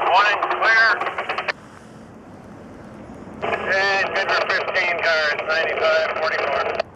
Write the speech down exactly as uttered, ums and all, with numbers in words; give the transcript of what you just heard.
One clear. And good for fifteen cars, ninety-five forty-four.